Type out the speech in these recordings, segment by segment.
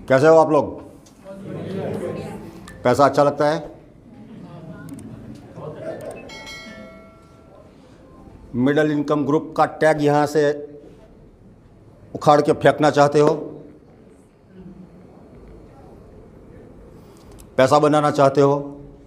कैसे हो आप लोग? पैसा अच्छा लगता है? मिडिल इनकम ग्रुप का टैग यहां से उखाड़ के फेंकना चाहते हो? पैसा बनाना चाहते हो?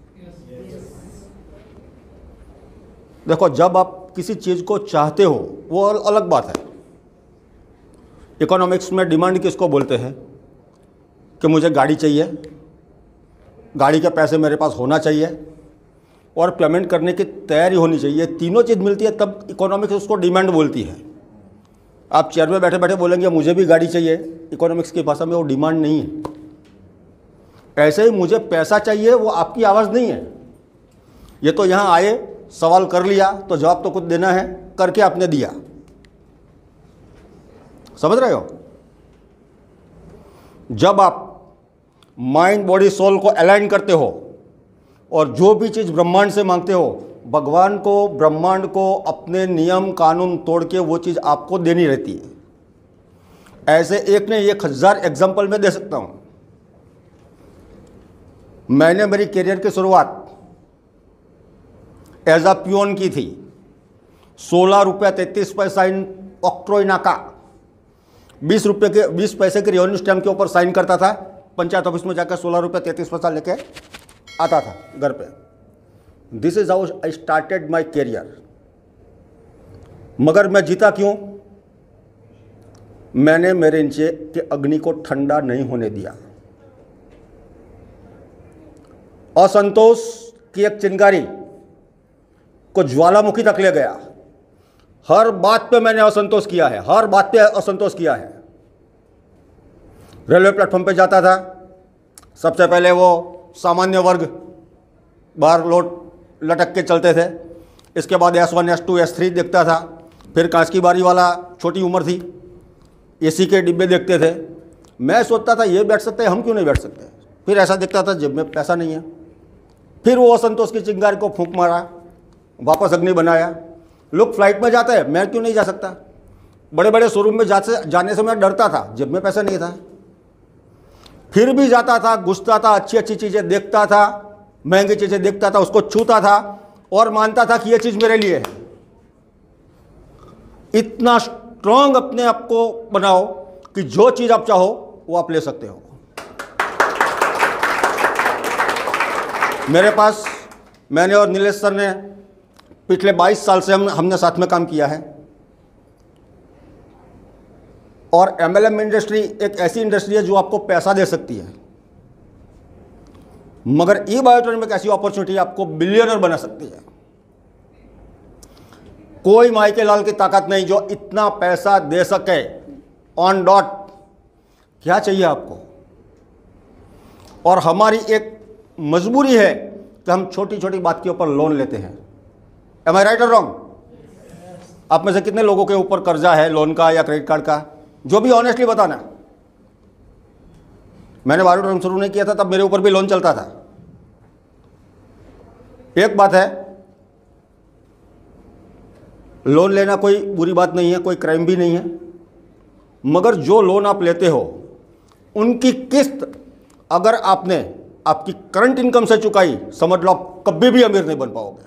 देखो, जब आप किसी चीज़ को चाहते हो वो अलग बात है। इकोनॉमिक्स में डिमांड किसको बोलते हैं? कि मुझे गाड़ी चाहिए, गाड़ी के पैसे मेरे पास होना चाहिए और पेमेंट करने की तैयारी होनी चाहिए। तीनों चीज़ मिलती है तब इकोनॉमिक्स उसको डिमांड बोलती है। आप चेयर में बैठे बैठे बोलेंगे मुझे भी गाड़ी चाहिए, इकोनॉमिक्स की भाषा में वो डिमांड नहीं है। ऐसे ही मुझे पैसा चाहिए वो आपकी आवाज़ नहीं है। ये तो यहाँ आए, सवाल कर लिया तो जवाब तो कुछ देना है, करके आपने दिया। समझ रहे हो? जब आप माइंड बॉडी सोल को अलाइन करते हो और जो भी चीज़ ब्रह्मांड से मांगते हो, भगवान को, ब्रह्मांड को अपने नियम कानून तोड़ के वो चीज़ आपको देनी रहती है। ऐसे एक ने 1000 एग्जाम्पल में दे सकता हूँ। मैंने मेरी करियर की शुरुआत एज अ पियोन की थी। 16 रुपया 33 पैसा इन ऑक्ट्रोई नाका, 20 पैसे के रेवेन्यू स्टैम्प के ऊपर साइन करता था। पंचायत ऑफिस में जाकर 16 रुपया 33 पैसा लेके आता था घर पे। This is how I started my career. मगर मैं जीता क्यों? मैंने मेरे नीचे के अग्नि को ठंडा नहीं होने दिया। असंतोष की एक चिंगारी को ज्वालामुखी तक ले गया। हर बात पे मैंने असंतोष किया है, हर बात पे असंतोष किया है। रेलवे प्लेटफॉर्म पे जाता था, सबसे पहले वो सामान्य वर्ग बाहर लोट लटक के चलते थे। इसके बाद S1 S2 S3 देखता था। फिर कांच की बारी वाला, छोटी उम्र थी, एसी के डिब्बे देखते थे। मैं सोचता था ये बैठ सकते हैं, हम क्यों नहीं बैठ सकते? फिर ऐसा देखता था जेब में पैसा नहीं है। फिर वो असंतोष की चिंगारी को फूंक मारा, वापस अग्नि बनाया। लोग फ्लाइट में जाते हैं, मैं क्यों नहीं जा सकता? बड़े बड़े शोरूम में जाने से मैं डरता था, जेब में पैसा नहीं था। फिर भी जाता था, घुसता था, अच्छी अच्छी चीज़ें देखता था, महंगी चीज़ें देखता था, उसको छूता था और मानता था कि ये चीज़ मेरे लिए है। इतना स्ट्रांग अपने आप को बनाओ कि जो चीज़ आप चाहो वो आप ले सकते हो। मेरे पास, मैंने और नीलेश सर ने पिछले 22 साल से हमने साथ में काम किया है। और MLM इंडस्ट्री एक ऐसी इंडस्ट्री है जो आपको पैसा दे सकती है, मगर ई-बायोट्रेनिंग में एक ऐसी अपॉर्चुनिटी आपको बिलियनर बना सकती है। कोई माइके लाल की ताकत नहीं जो इतना पैसा दे सके ऑन डॉट। क्या चाहिए आपको? और हमारी एक मजबूरी है कि हम छोटी छोटी बात के ऊपर लोन लेते हैं। एम आई राइट और रॉन्ग? आप में से कितने लोगों के ऊपर कर्जा है, लोन का या क्रेडिट कार्ड का? जो भी ऑनेस्टली बताना। मैंने बायोट्रेनिंग शुरू नहीं किया था तब मेरे ऊपर भी लोन चलता था। एक बात है, लोन लेना कोई बुरी बात नहीं है, कोई क्राइम भी नहीं है, मगर जो लोन आप लेते हो उनकी किस्त अगर आपने आपकी करंट इनकम से चुकाई, समझ लो आप कभी भी अमीर नहीं बन पाओगे।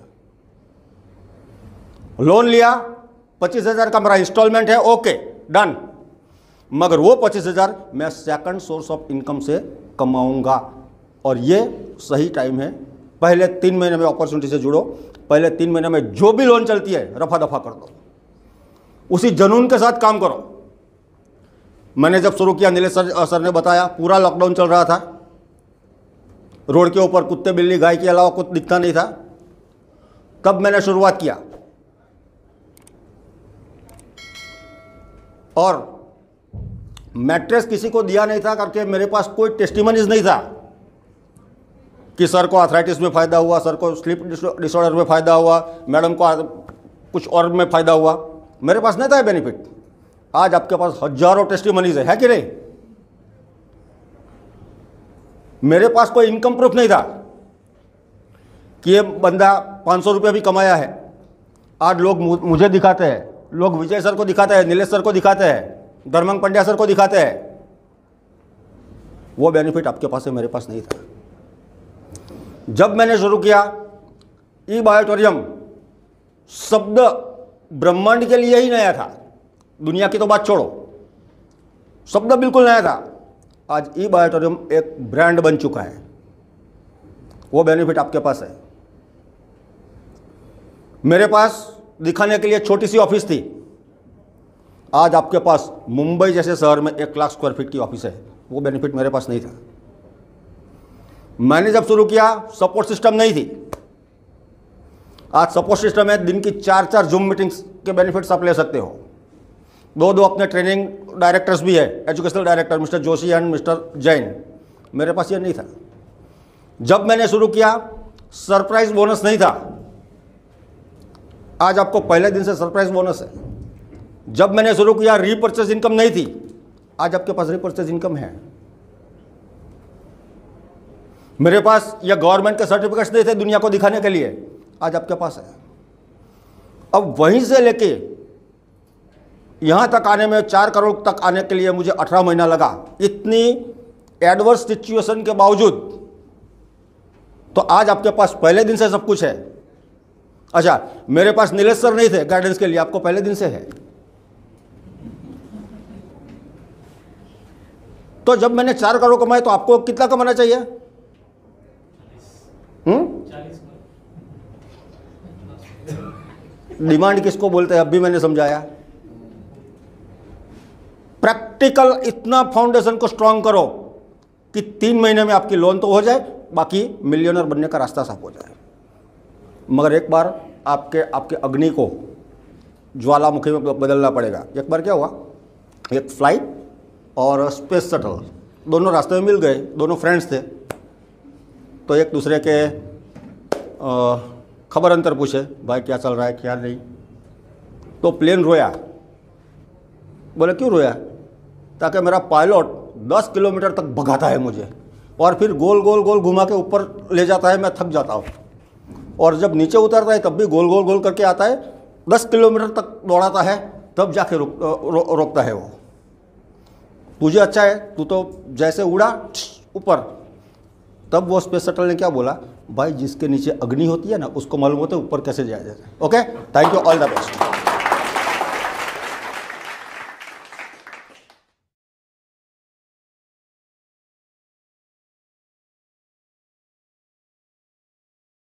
लोन लिया, 25,000 का मेरा इंस्टॉलमेंट है, ओके डन, मगर वो 25,000 मैं सेकंड सोर्स ऑफ इनकम से कमाऊंगा। और ये सही टाइम है। पहले 3 महीने में अपॉर्चुनिटी से जुड़ो। पहले 3 महीने में जो भी लोन चलती है रफा दफा कर दो, उसी जुनून के साथ काम करो। मैंने जब शुरू किया, नीलेश सर ने बताया, पूरा लॉकडाउन चल रहा था, रोड के ऊपर कुत्ते बिल्ली गाय के अलावा कुछ दिखता नहीं था। तब मैंने शुरुआत किया और मैट्रेस किसी को दिया नहीं था करके मेरे पास कोई टेस्टिमनीज नहीं था कि सर को आर्थराइटिस में फ़ायदा हुआ, सर को स्लीप डिसऑर्डर में फ़ायदा हुआ, मैडम को कुछ और में फ़ायदा हुआ। मेरे पास नहीं था बेनिफिट। आज आपके पास हजारों टेस्टिमनीज है कि नहीं? मेरे पास कोई इनकम प्रूफ नहीं था कि ये बंदा 500 रुपये भी कमाया है। आज लोग मुझे दिखाते हैं, लोग विजय सर को दिखाते हैं, नीलेश सर को दिखाते हैं, धर्मंग पंड्या सर को दिखाते हैं। वो बेनिफिट आपके पास है, मेरे पास नहीं था। जब मैंने शुरू किया ई बायोटोरियम, शब्द ब्रह्मांड के लिए ही नया था, दुनिया की तो बात छोड़ो, शब्द बिल्कुल नया था। आज ई बायोटोरियम एक ब्रांड बन चुका है, वो बेनिफिट आपके पास है। मेरे पास दिखाने के लिए छोटी सी ऑफिस थी, आज आपके पास मुंबई जैसे शहर में 1 लाख स्क्वायर फीट की ऑफिस है, वो बेनिफिट मेरे पास नहीं था। मैंने जब शुरू किया सपोर्ट सिस्टम नहीं थी, आज सपोर्ट सिस्टम है। दिन की 4-4 जूम मीटिंग्स के बेनिफिट्स आप ले सकते हो। 2 अपने ट्रेनिंग डायरेक्टर्स भी है, educational director mister Joshi and mister Jain. मेरे पास ये नहीं था। जब मैंने शुरू किया सरप्राइज बोनस नहीं था, आज आपको पहले दिन से सरप्राइज बोनस है। जब मैंने शुरू किया रीपर्चेज इनकम नहीं थी, आज आपके पास रीपर्चेज इनकम है। मेरे पास ये गवर्नमेंट के सर्टिफिकेट्स नहीं थे दुनिया को दिखाने के लिए, आज आपके पास है। अब वहीं से लेके यहां तक आने में 4 करोड़ तक आने के लिए मुझे 18 महीना लगा। इतनी एडवर्स सिचुएशन के बावजूद तो आज आपके पास पहले दिन से सब कुछ है। अच्छा, मेरे पास नीलेश सर नहीं थे गाइडेंस के लिए, आपको पहले दिन से है। तो जब मैंने 4 करोड़ कमाए तो आपको कितना कमाना चाहिए? डिमांड किसको बोलते हैं, अब भी मैंने समझाया। प्रैक्टिकल इतना फाउंडेशन को स्ट्रांग करो कि 3 महीने में आपकी लोन तो हो जाए, बाकी मिलियनर बनने का रास्ता साफ हो जाए। मगर एक बार आपके अग्नि को ज्वालामुखी में बदलना पड़ेगा। एक बार क्या हुआ, एक फ्लाइट और स्पेस शटल दोनों रास्ते में मिल गए, दोनों फ्रेंड्स थे। तो एक दूसरे के खबर अंतर पूछे, भाई क्या चल रहा है क्या नहीं। तो प्लेन रोया। बोले क्यों रोया? ताकि मेरा पायलट 10 किलोमीटर तक भगाता है मुझे और फिर गोल गोल गोल घुमा के ऊपर ले जाता है, मैं थक जाता हूँ। और जब नीचे उतरता है तब भी गोल गोल गोल करके आता है, 10 किलोमीटर तक दौड़ाता है, तब जाके रोकता है वो। तुझे अच्छा है, तू तो जैसे उड़ा ऊपर। तब वो स्पेस शटल ने क्या बोला, भाई जिसके नीचे अग्नि होती है ना उसको मालूम होता है ऊपर कैसे जाया जाता है। Okay, thank you, all the best.